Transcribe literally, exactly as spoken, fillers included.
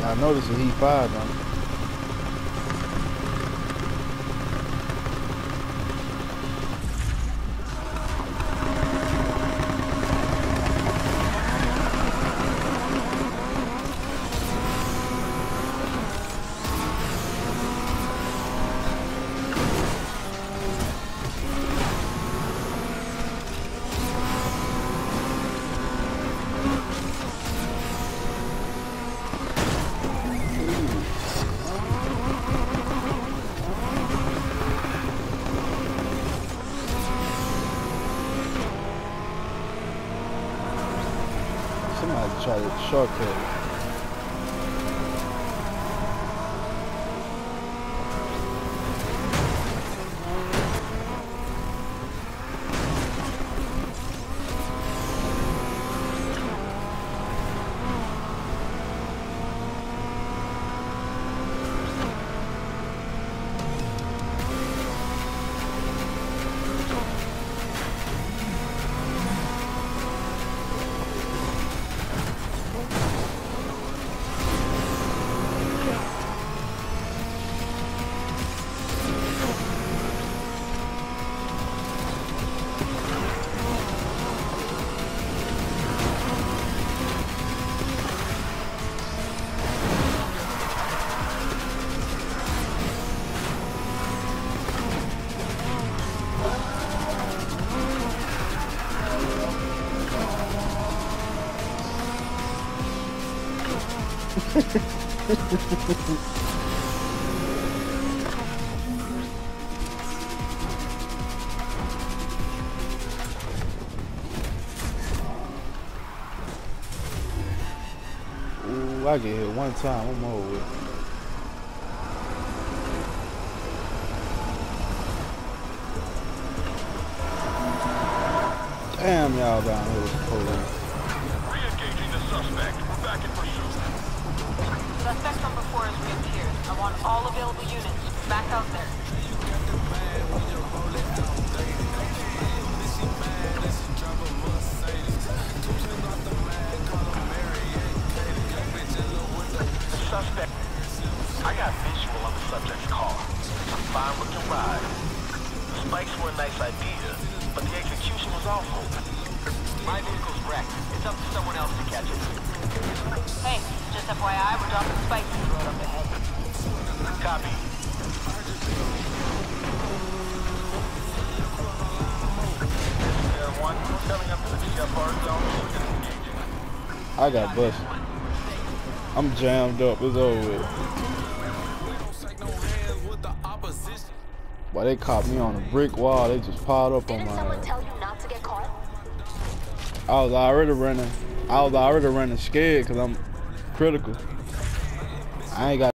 I know this is heat five now. Somebody try to shortcut. Ooh, I get hit one time, I'm over with. Damn, y'all down here with the police. Re-engaging the suspect. We're back in pursuit. Suspect from before has reappeared. I want all available units back out there. Suspect. I got visual on the subject's car. Fine looking ride. The spikes were a nice idea, but the execution was awful. My vehicle's wrecked. It's up to someone else to catch it. Hey, just F Y I, we're dropping spikes in the road up ahead. Copy. One coming up to the G F R zone. I got busted. I'm jammed up, it's over with. Boy, they caught me on a brick wall, they just piled up on my ass. Tell you not to get caught? I was already running, I was already running scared because I'm critical. I ain't got